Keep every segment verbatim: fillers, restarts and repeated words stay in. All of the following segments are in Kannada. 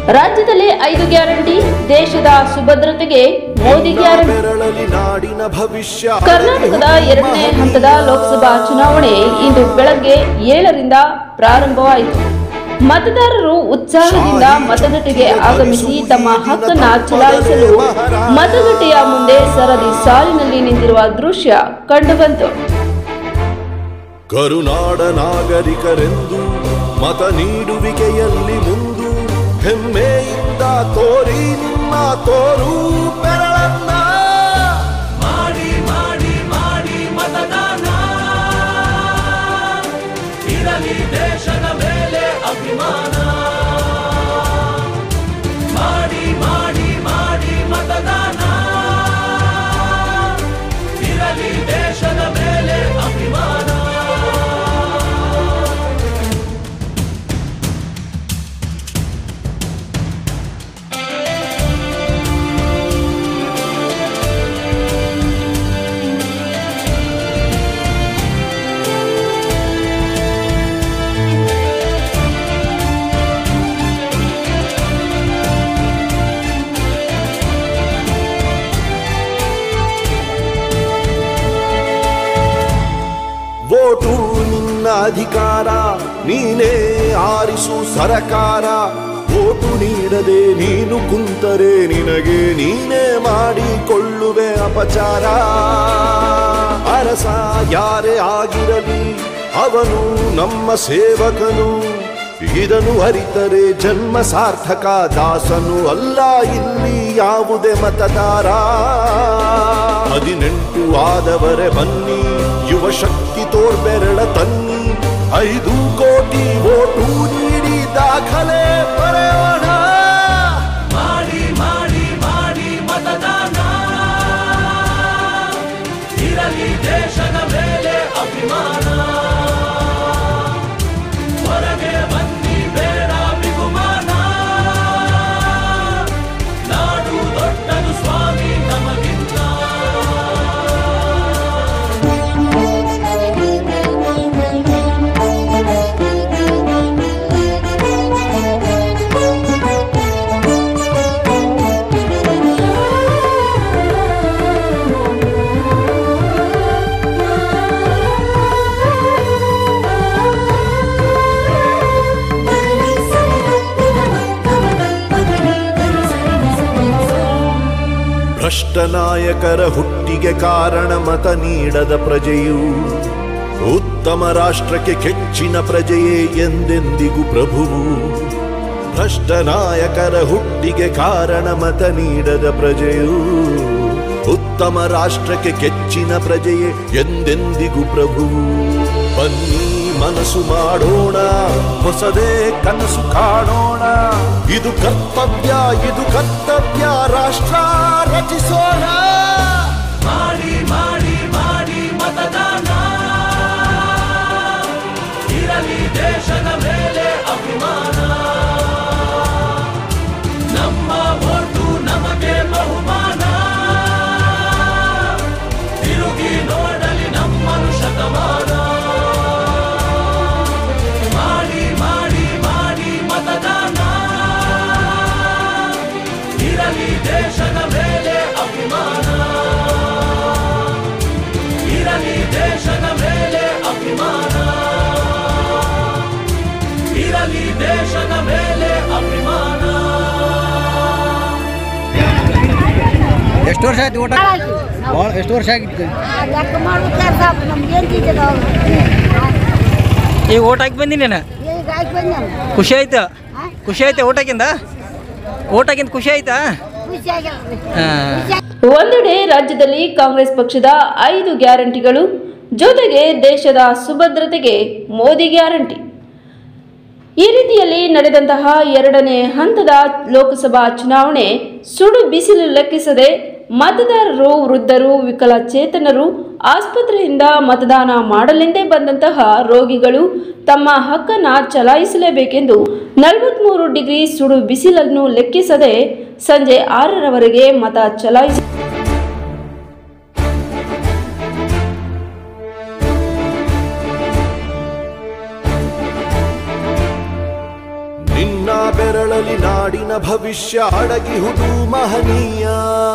ರಾಜ್ಯದಲ್ಲಿ ಐದು ಗ್ಯಾರಂಟಿ, ದೇಶದ ಸುಭದ್ರತೆಗೆ ಮೋದಿ ಗ್ಯಾರಂಟಿ. ಕರ್ನಾಟಕದ ಎರಡನೇ ಹಂತದ ಲೋಕಸಭಾ ಚುನಾವಣೆ ಇಂದು ಬೆಳಗ್ಗೆ ಏಳರಿಂದ ಪ್ರಾರಂಭವಾಯಿತು. ಮತದಾರರು ಉತ್ಸಾಹದಿಂದ ಮತಗಟ್ಟೆಗೆ ಆಗಮಿಸಿ ತಮ್ಮ ಹಕ್ಕನ್ನು ಚಲಾಯಿಸಲು ಮತಗಟ್ಟೆಯ ಮುಂದೆ ಸರದಿ ಸಾಲಿನಲ್ಲಿ ನಿಂತಿರುವ ದೃಶ್ಯ ಕಂಡುಬಂತು. ಕರುನಾಡ ನಾಗರಿಕರೆಂದು ಮತ ನೀಡುವಿಕೆಯಲ್ಲಿ ಮುಂದು ಹೆಮ್ಮೆಯಿಂದ ತೋರಿ ನಿಮ್ಮ ತೋರು ಬೆರಳನ್ನ ಮಾಡಿ ಮಾಡಿ ಮಾಡಿ ಮತದಾನ ಇರಲಿ ದೇಶದ ಮೇಲೆ ಅಭಿಮಾನ ಮಾಡಿ ಮಾಡಿ ಮಾಡಿ ಮತದಾನ ಇರಲಿ ದೇಶದ ಮೇಲೆ ಅಭಿಮಾನ. ವೋಟು ನಿನ್ನ ಅಧಿಕಾರ, ನೀನೇ ಆರಿಸು ಸರಕಾರ. ವೋಟು ನೀಡದೆ ನೀನು ಕುಂತರೆ ನಿನಗೆ ನೀನೇ ಮಾಡಿಕೊಳ್ಳುವೆ ಅಪಚಾರ. ಅರಸ ಯಾರೇ ಆಗಿರಲಿ ಅವನು ನಮ್ಮ ಸೇವಕನು, ಇದನ್ನು ಅರಿತರೆ ಜನ್ಮ ಸಾರ್ಥಕ. ದಾಸನು ಅಲ್ಲ ಇಲ್ಲಿ ಯಾವುದೇ ಮತದಾರ. ಹದಿನೆಂಟು ಆದವರೆ ಬನ್ನಿ, ಯುವ ಶಕ್ತಿ ತೋರ್ಬೆರಳ ತನ್ನಿ. ಐದು ಕೋಟಿ ವೋಟು ನೀಡಿ ದಾಖಲೆ ಬರೆಯೋಣ. ಮಾಡಿ ಮಾಡಿ ಮಾಡಿ ಮತದಾನ ಇರಲಿ ದೇಶದ ಮೇಲೆ ಅಭಿಮಾನ. ಹೊರಗೆ ಬನ್ನಿ ಬೇಡ ಬಿಗುಮಾನ, ನಾಡು ದೊಡ್ಡದು ಸ್ವಾಮಿ ನಮಗಿಂತ. ಭ್ರಷ್ಟ ನಾಯಕರ ಹುಟ್ಟಿಗೆ ಕಾರಣ ಮತ ನೀಡದ ಪ್ರಜೆಯು. ಉತ್ತಮ ರಾಷ್ಟ್ರಕ್ಕೆ ಕೆಚ್ಚಿನ ಪ್ರಜೆಯೇ ಎಂದೆಂದಿಗೂ ಪ್ರಭುವು. ಭ್ರಷ್ಟ ನಾಯಕರ ಹುಟ್ಟಿಗೆ ಕಾರಣ ಮತ ನೀಡದ ಪ್ರಜೆಯು. ಉತ್ತಮ ರಾಷ್ಟ್ರಕ್ಕೆ ಕೆಚ್ಚಿನ ಪ್ರಜೆಯೇ ಎಂದೆಂದಿಗೂ ಪ್ರಭುವು. ಬನ್ನಿ ಮನಸ್ಸು ಮಾಡೋಣ, ಹೊಸದೇ ಕನಸು ಕಾಣೋಣ. ಇದು ಕರ್ತವ್ಯ, ಇದು ಕರ್ತವ್ಯ, ರಾಷ್ಟ್ರ ರಚಿಸೋಣ. ಮಾಡಿ ಮಾಡಿ ಮಾಡಿ ಮತದಾನ ಇರಲಿ ದೇಶದ ಮೇಲೆ ಅಭಿಮಾನ. ನಮ್ಮ ವೋಟು ನಮಗೆ ಬಹುಮಾನ. ತಿರುಗಿ ನೋಡಲಿ ನಮ್ಮನು ಶತಮಾನ. ಮಾಡಿ ಮಾಡಿ ಮಾಡಿ ಮತದಾನ ಇರಲಿ ದೇಶದ ಮೇಲೆ ಅಭಿಮಾನ. ಇರಲಿ ದೇಶದ ಮೇಲೆ ಅಭಿಮಾನ. ಇರಲಿ ದೇಶದ ಮೇಲೆ ಅಭಿಮಾನ. ಎಷ್ಟು ವರ್ಷ ಆಯ್ತು ಊಟ? ಎಷ್ಟು ವರ್ಷ ಆಗಿತ್ತು? ಈಗ ಓಟ್ ಹಾಕಿ ಬಂದಿನಿ ನಾನು. ಖುಷಿ ಆಯ್ತು? ಖುಷಿ ಆಯ್ತಾ ಊಟಕ್ಕಿಂತ? ಊಟಕ್ಕಿಂತ ಖುಷಿ ಆಯ್ತಾ? ಒಂದೆಡೆ ರಾಜ್ಯದಲ್ಲಿ ಕಾಂಗ್ರೆಸ್ ಪಕ್ಷದ ಐದು ಗ್ಯಾರಂಟಿಗಳು, ಜೊತೆಗೆ ದೇಶದ ಸುಭದ್ರತೆಗೆ ಮೋದಿ ಗ್ಯಾರಂಟಿ. ಈ ರೀತಿಯಲ್ಲಿ ನಡೆದಂತಹ ಎರಡನೇ ಹಂತದ ಲೋಕಸಭಾ ಚುನಾವಣೆ ಸುಡು ಬಿಸಿಲು ಲೆಕ್ಕಿಸದೆ ಮತದಾರರು, ವೃದ್ಧರು, ವಿಕಲಚೇತನರು, ಆಸ್ಪತ್ರೆಯಿಂದ ಮತದಾನ ಮಾಡಲೆಂದೇ ಬಂದಂತಹ ರೋಗಿಗಳು ತಮ್ಮ ಹಕ್ಕನ್ನು ಚಲಾಯಿಸಲೇಬೇಕೆಂದು ನಲವತ್ಮೂರು ಡಿಗ್ರಿ ಸುಡು ಬಿಸಿಲನ್ನು ಲೆಕ್ಕಿಸದೆ ಸಂಜೆ ಆರರವರೆಗೆ ಮತ ಚಲಾಯಿಸಿ ನಿನ್ನ ಬೆರಳಲಿ ನಾಡಿನ ಭವಿಷ್ಯ ಅಡಗಿಹುದು ಮಹನೀಯ.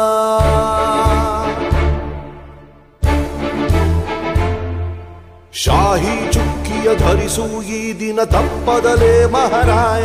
ಶಾಹಿ ಚುಕ್ಕಿಯ ಧರಿಸು ಈ ದಿನ ತಪ್ಪದಲೇ ಮಹಾರಾಯ.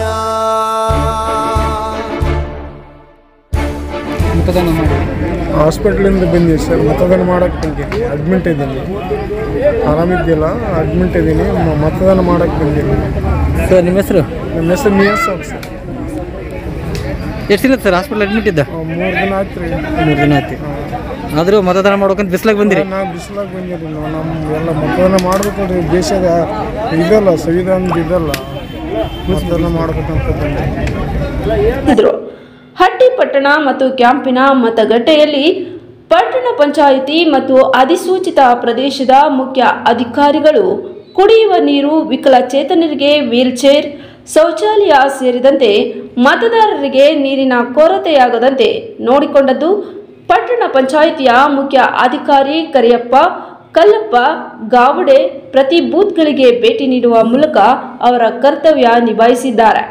ಮತದಾನ ಮಾಡಿ ಹಾಸ್ಪಿಟ್ಲಿಂದ ಬಂದೀವಿ ಸರ್. ಮತದಾನ ಮಾಡೋಕ್ಕೆ ಬಂದೀನಿ. ಅಡ್ಮಿಂಟ್ ಇದ್ದೀನಿ, ಆರಾಮಿದ್ದಿಲ್ಲ, ಅಡ್ಮಿಂಟ್ ಇದ್ದೀನಿ. ಮತದಾನ ಮಾಡೋಕ್ಕೆ ಬಂದೀನಿ ಸರ್. ನಿಮ್ಮ ಹೆಸರು? ನಮ್ಮ ಹೆಸರು ಮಿಯಾ ಸಾಬ್ ಸರ್. ಎಷ್ಟು ದಿನ ಸರ್ ಹಾಸ್ಪಿಟ್ಲ್ ಅಡ್ಮಿಟ್ ಇದ್ದ? ಮೂರು ದಿನ ಆಯ್ತು ರೀ. ಮೂರು ದಿನ ಆಯ್ತು. ಆದರೂ ಮತದಾನ ಮಾಡೋಕಂತ ಬಿಸ್ಲಾಗ ಬಂದಿರಿ? ನಾವು ಬಿಸಿಲಾಗ ಬಂದಿರಿ. ನಾವು ನಮ್ಮ ಎಲ್ಲ ಮತದಾನ ಮಾಡಬೇಕಲ್ರಿ. ದೇಶದ ಇದಲ್ಲ, ಸಂವಿಧಾನದ ಇದಲ್ಲ, ಮತದಾನ ಮಾಡಬೇಕಂತ ಬಂದಿರಿ. ಹಟ್ಟಿ ಪಟ್ಟಣ ಮತ್ತು ಕ್ಯಾಂಪಿನ ಮತಗಟ್ಟೆಯಲ್ಲಿ ಪಟ್ಟಣ ಪಂಚಾಯಿತಿ ಮತ್ತು ಅಧಿಸೂಚಿತ ಪ್ರದೇಶದ ಮುಖ್ಯ ಅಧಿಕಾರಿಗಳು ಕುಡಿಯುವ ನೀರು, ವಿಕಲಚೇತನರಿಗೆ ವೀಲ್ಚೇರ್, ಶೌಚಾಲಯ ಸೇರಿದಂತೆ ಮತದಾರರಿಗೆ ನೀರಿನ ಕೊರತೆಯಾಗದಂತೆ ನೋಡಿಕೊಂಡದ್ದು. ಪಟ್ಟಣ ಪಂಚಾಯಿತಿಯ ಮುಖ್ಯ ಅಧಿಕಾರಿ ಕರಿಯಪ್ಪ ಕಲ್ಲಪ್ಪ ಗಾವಡೆ ಪ್ರತಿ ಬೂತ್ಗಳಿಗೆ ಭೇಟಿ ನೀಡುವ ಮೂಲಕ ಅವರ ಕರ್ತವ್ಯ ನಿಭಾಯಿಸಿದ್ದಾರೆ.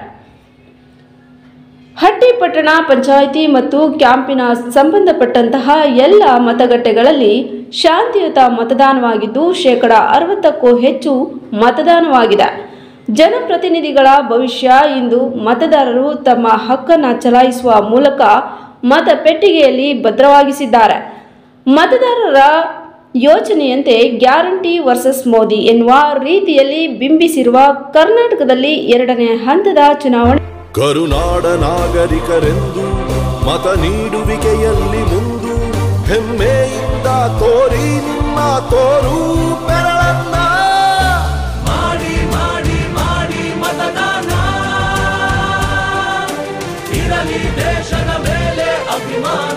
ಹಟ್ಟಿ ಪಟ್ಟಣ ಪಂಚಾಯಿತಿ ಮತ್ತು ಕ್ಯಾಂಪಿನ ಸಂಬಂಧಪಟ್ಟಂತಹ ಎಲ್ಲ ಮತಗಟ್ಟೆಗಳಲ್ಲಿ ಶಾಂತಿಯುತ ಮತದಾನವಾಗಿದ್ದು ಶೇಕಡ ಅರವತ್ತಕ್ಕೂ ಹೆಚ್ಚು ಮತದಾನವಾಗಿದೆ. ಜನಪ್ರತಿನಿಧಿಗಳ ಭವಿಷ್ಯ ಇಂದು ಮತದಾರರು ತಮ್ಮ ಹಕ್ಕನ್ನು ಚಲಾಯಿಸುವ ಮೂಲಕ ಮತಪೆಟ್ಟಿಗೆಯಲ್ಲಿ ಭದ್ರವಾಗಿಸಿದ್ದಾರೆ. ಮತದಾರರ ಯೋಚನೆಯಂತೆ ಗ್ಯಾರಂಟಿ ವರ್ಸಸ್ ಮೋದಿ ಎನ್ನುವ ರೀತಿಯಲ್ಲಿ ಬಿಂಬಿಸಿರುವ ಕರ್ನಾಟಕದಲ್ಲಿ ಎರಡನೇ ಹಂತದ ಚುನಾವಣೆ ಕರುನಾಡ ನಾಗರಿಕರೆಂದು ಮತ ನೀಡುವಿಕೆಯಲ್ಲಿ ಮುಂದು ಹೆಮ್ಮೆಯಿಂದ ತೋರಿ ನಿಮ್ಮ ತೋರು ಬೆರಳನ್ನ ಮಾಡಿ ಮಾಡಿ ಮಾಡಿ ಮತದಾನ ಇರಲಿ ದೇಶದ ಮೇಲೆ ಅಭಿಮಾನ.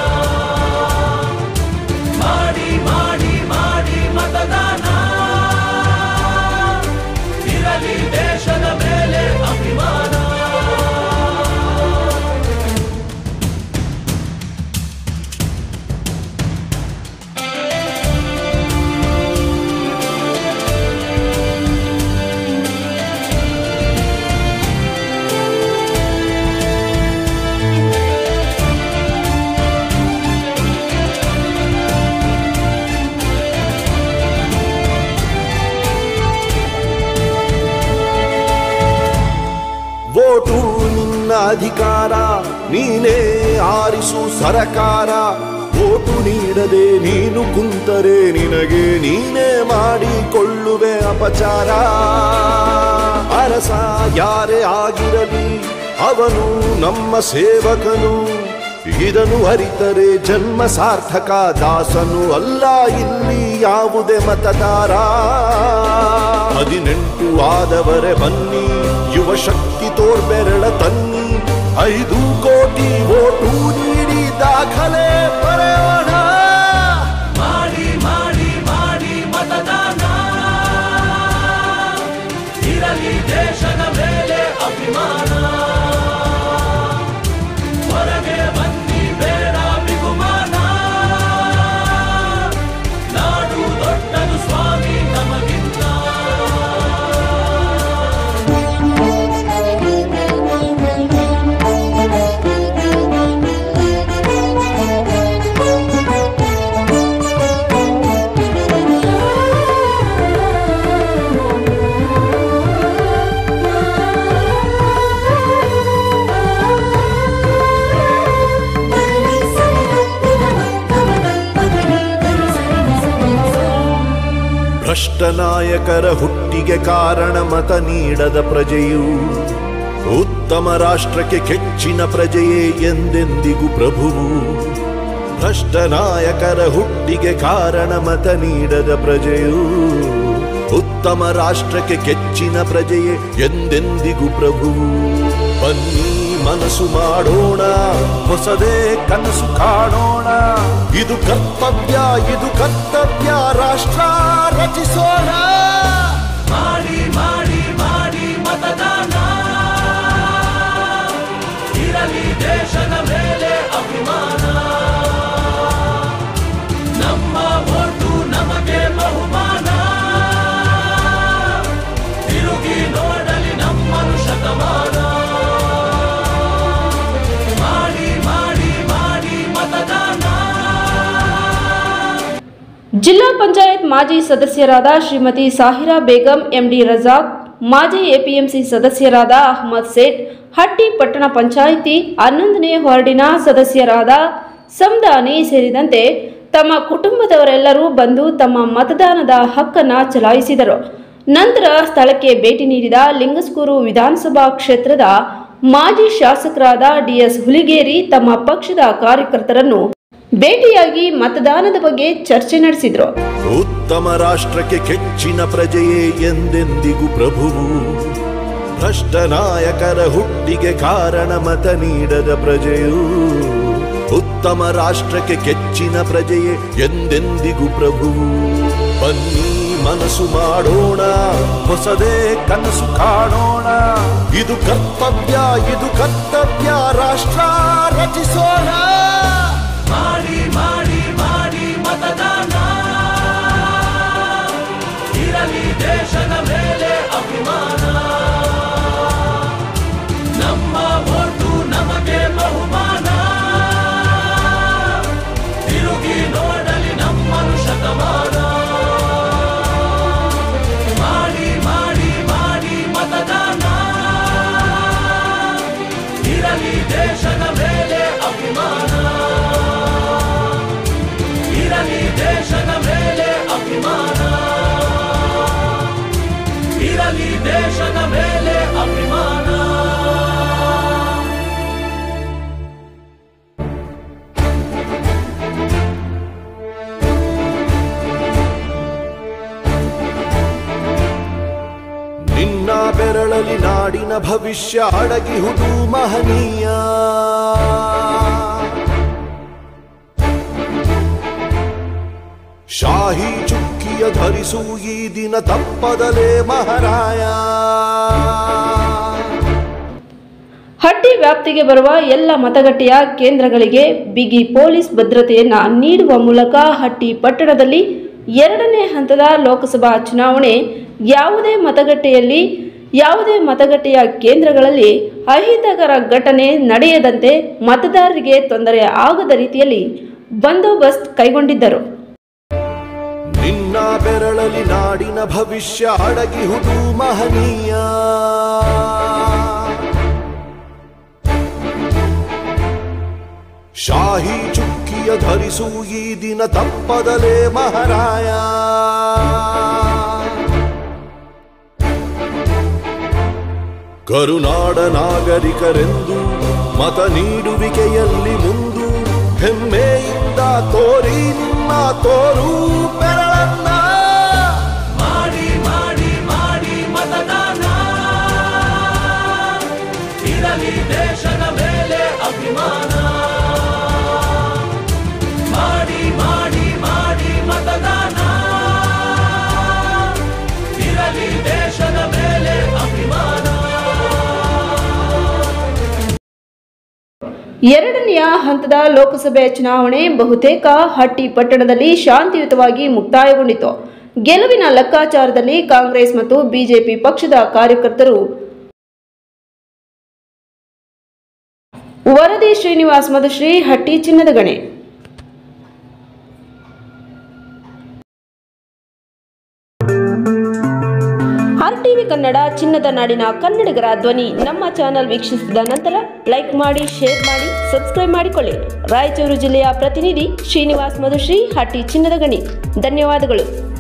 ಮಾಡಿ ಮಾಡಿ ಮಾಡಿ ಮತದಾನ ಇರಲಿ ದೇಶದ ಮೇಲೆ ಅಭಿಮಾನ. ವೋಟು ನಿನ್ನ ಅಧಿಕಾರ, ನೀನೇ ಆರಿಸು ಸರಕಾರ. ವೋಟು ನೀಡದೆ ನೀನು ಕುಂತರೆ ನಿನಗೆ ನೀನೇ ಮಾಡಿಕೊಳ್ಳುವೆ ಅಪಚಾರ. ಅರಸ ಯಾರೇ ಆಗಿರಲಿ ಅವನು ನಮ್ಮ ಸೇವಕನು, ಇದನ್ನು ಅರಿತರೆ ಜನ್ಮ ಸಾರ್ಥಕ. ದಾಸನು ಅಲ್ಲ ಇಲ್ಲಿ ಯಾವುದೇ ಮತದಾರ. ಹದಿನೆಂಟು ಆದವರೆ ಬನ್ನಿ, ಯುವ ಶಕ್ತಿ ತೋರ್ಬೆರಳ ತನ್ನಿ. ಐದು ಕೋಟಿ ವೋಟು ನೀಡಿ ದಾಖಲೆ ಬರೆಯೋಣ. ಮಾಡಿ ಮಾಡಿ ಮಾಡಿ ಮತದಾನ ಇರಲಿ ದೇಶದ ಮೇಲೆ ಅಭಿಮಾನ. ಹೊರಗೆ ಬನ್ನಿ ಬೇಡ ಬಿಗುಮಾನ, ನಾಡು ದೊಡ್ಡದು ಸ್ವಾಮಿ ನಮಗಿಂತ. ಭ್ರಷ್ಟ ನಾಯಕರ ಹುಟ್ಟಿಗೆ ಕಾರಣ ಮತ ನೀಡದ ಪ್ರಜೆಯು. ಉತ್ತಮ ರಾಷ್ಟ್ರಕ್ಕೆ ಕೆಚ್ಚಿನ ಪ್ರಜೆಯೇ ಎಂದೆಂದಿಗೂ ಪ್ರಭುವು. ಭ್ರಷ್ಟ ನಾಯಕರ ಹುಟ್ಟಿಗೆ ಕಾರಣ ಮತ ನೀಡದ ಪ್ರಜೆಯು. ಉತ್ತಮ ರಾಷ್ಟ್ರಕ್ಕೆ ಕೆಚ್ಚಿನ ಪ್ರಜೆಯೇ ಎಂದೆಂದಿಗೂ ಪ್ರಭುವು. ಬನ್ನಿ ಮನಸ್ಸು ಮಾಡೋಣ, ಹೊಸದೇ ಕನಸು ಕಾಣೋಣ. ಇದು ಕರ್ತವ್ಯ, ಇದು ಕರ್ತವ್ಯ, ರಾಷ್ಟ್ರ ರಚಿಸೋಣ. ಮಾಡಿ ಮಾಡಿ ಮಾಡಿ ಮತದಾನ ಇರಲಿ ದೇಶದ ಮೇಲೆ ಅಭಿಮಾನ. ನಮ್ಮ ಓಟು ನಮಗೆ ಬಹುಮಾನ, ತಿರುಗಿ ನೋಡಲಿ ನಮ್ಮನು ಶತಮಾನ. ಮಾಜಿ ಸದಸ್ಯರಾದ ಶ್ರೀಮತಿ ಸಾಹಿರಾ ಬೇಗಂ, ಎಂಡಿ ರಜಾಕ್, ಮಾಜಿ ಎಪಿಎಂಸಿ ಸದಸ್ಯರಾದ ಅಹಮದ್ ಸೇಠ್, ಹಟ್ಟಿ ಪಟ್ಟಣ ಪಂಚಾಯಿತಿ ಹನ್ನೊಂದನೇ ವಾರ್ಡಿನ ಸದಸ್ಯರಾದ ಸಮದಾನಿ ಸೇರಿದಂತೆ ತಮ್ಮ ಕುಟುಂಬದವರೆಲ್ಲರೂ ಬಂದು ತಮ್ಮ ಮತದಾನದ ಹಕ್ಕನ್ನು ಚಲಾಯಿಸಿದರು. ನಂತರ ಸ್ಥಳಕ್ಕೆ ಭೇಟಿ ನೀಡಿದ ಲಿಂಗಸ್ಕೂರು ವಿಧಾನಸಭಾ ಕ್ಷೇತ್ರದ ಮಾಜಿ ಶಾಸಕರಾದ ಡಿಎಸ್ ಹುಲಿಗೇರಿ ತಮ್ಮ ಪಕ್ಷದ ಕಾರ್ಯಕರ್ತರನ್ನು ಭೇಟಿಯಾಗಿ ಮತದಾನದ ಬಗ್ಗೆ ಚರ್ಚೆ ನಡೆಸಿದರು. ಉತ್ತಮ ರಾಷ್ಟ್ರಕ್ಕೆ ಕೆಚ್ಚಿನ ಪ್ರಜೆಯೇ ಎಂದೆಂದಿಗೂ ಪ್ರಭುವು, ಭ್ರಷ್ಟ ನಾಯಕರ ಹುಟ್ಟಿಗೆ ಕಾರಣ ಮತ ನೀಡದ ಪ್ರಜೆಯು. ಉತ್ತಮ ರಾಷ್ಟ್ರಕ್ಕೆ ಕೆಚ್ಚಿನ ಪ್ರಜೆಯೇ ಎಂದೆಂದಿಗೂ ಪ್ರಭುವು. ಬನ್ನಿ ಮನಸ್ಸು ಮಾಡೋಣ, ಹೊಸದೇ ಕನಸು ಕಾಣೋಣ. ಇದು ಕರ್ತವ್ಯ, ಇದು ಕರ್ತವ್ಯ, ರಾಷ್ಟ್ರ ರಚಿಸೋಣ. ಮಾಡಿ ಮಾಡಿ ಮಾಡಿ ಮತದಾನ, ಇರಲಿ ದೇಶದ ಮೇಲೆ ಅಭಿಮಾನ. ನಮ್ಮ ಓಟು ನಮಗೆ ಬಹುಮಾನ, ತಿರುಗಿ ನೋಡಲಿ ನಮ್ಮನು ಶತಮಾನ. ಮಾಡಿ ಮಾಡಿ ಮಾಡಿ ಮತದಾನ, ಇರಲಿ ದೇಶದ ಮೇಲೆ ಅಭಿಮಾನ. ಇರಲಿ ದೇಶದ ಮೇಲೆ ಅಭಿಮಾನ, ಇರಲಿ ದೇಶದ ಮೇಲೆ ಅಭಿಮಾನ. ನಿನ್ನ ಬೆರಳಲಿ ನಾಡಿನ ಭವಿಷ್ಯ ಅಡಗಿಹುದು ಮಹನೀಯ. ಶಾಹಿ ಚುಕ್ಕಿಯ ಧರಿಸು ಈ ದಿನ ತಪ್ಪದಲೇ ಮಹಾರಾಯ. ಹಟ್ಟಿ ವ್ಯಾಪ್ತಿಗೆ ಬರುವ ಎಲ್ಲ ಮತಗಟ್ಟೆಯ ಕೇಂದ್ರಗಳಿಗೆ ಬಿಗಿ ಪೊಲೀಸ್ ಭದ್ರತೆಯನ್ನ ನೀಡುವ ಮೂಲಕ ಹಟ್ಟಿ ಪಟ್ಟಣದಲ್ಲಿ ಎರಡನೇ ಹಂತದ ಲೋಕಸಭಾ ಚುನಾವಣೆ ಯಾವುದೇ ಮತಗಟ್ಟೆಯಲ್ಲಿ ಯಾವುದೇ ಮತಗಟ್ಟೆಯ ಕೇಂದ್ರಗಳಲ್ಲಿ ಅಹಿತಕರ ಘಟನೆ ನಡೆಯದಂತೆ ಮತದಾರರಿಗೆ ತೊಂದರೆ ಆಗದ ರೀತಿಯಲ್ಲಿ ಬಂದೋಬಸ್ತ್ ಕೈಗೊಂಡಿದ್ದರು. ನಿನ್ನ ಬೆರಳಲಿ ನಾಡಿನ ಭವಿಷ್ಯ ಅಡಗಿಹುದು ಮಹನೀಯ. ಶಾಹಿ ಚುಕ್ಕಿಯ ಧರಿಸು ಈ ದಿನ ತಪ್ಪದಲೇ ಮಹಾರಾಯ. ಕರುನಾಡ ನಾಗರಿಕರೆಂದು ಮತ ನೀಡುವಿಕೆಯಲ್ಲಿ ಮುಂದು ಹೆಮ್ಮೆಯಿಂದ ತೋರಿ ನಿಮ್ಮ ತೋರು ಬೆರಳನ್ನ. ಮಾಡಿ ಮಾಡಿ ಮಾಡಿ ಮತದಾನ, ಇರಲಿ ದೇಶದ ಮೇಲೆ ಅಭಿಮಾನ. ಮಾಡಿ ಮಾಡಿ ಮಾಡಿ ಮತದಾನ, ಇರಲಿ ದೇಶದ ಮೇಲೆ ಅಭಿಮಾನ. ಎರಡನೆಯ ಹಂತದ ಲೋಕಸಭೆ ಚುನಾವಣೆ ಬಹುತೇಕ ಹಟ್ಟಿ ಪಟ್ಟಣದಲ್ಲಿ ಶಾಂತಿಯುತವಾಗಿ ಮುಕ್ತಾಯಗೊಂಡಿತು. ಗೆಲುವಿನ ಲೆಕ್ಕಾಚಾರದಲ್ಲಿ ಕಾಂಗ್ರೆಸ್ ಮತ್ತು ಬಿಜೆಪಿ ಪಕ್ಷದ ಕಾರ್ಯಕರ್ತರು. ವರದಿ ಶ್ರೀನಿವಾಸ್ ಮಧುಶ್ರೀ, ಹಟ್ಟಿ ಚಿನ್ನದ ಗಣಿ. ಆರ್ಟಿವಿ ಕನ್ನಡ, ಚಿನ್ನದ ನಾಡಿನ ಕನ್ನಡಿಗರ ಧ್ವನಿ. ನಮ್ಮ ಚಾನೆಲ್ ವೀಕ್ಷಿಸಿದ ನಂತರ ಲೈಕ್ ಮಾಡಿ, ಶೇರ್ ಮಾಡಿ, ಸಬ್ಸ್ಕ್ರೈಬ್ ಮಾಡಿಕೊಳ್ಳಿ. ರಾಯಚೂರು ಜಿಲ್ಲೆಯ ಪ್ರತಿನಿಧಿ ಶ್ರೀನಿವಾಸ್ ಮಧುಶ್ರೀ, ಹಟ್ಟಿ ಚಿನ್ನದ ಗಣಿ. ಧನ್ಯವಾದಗಳು.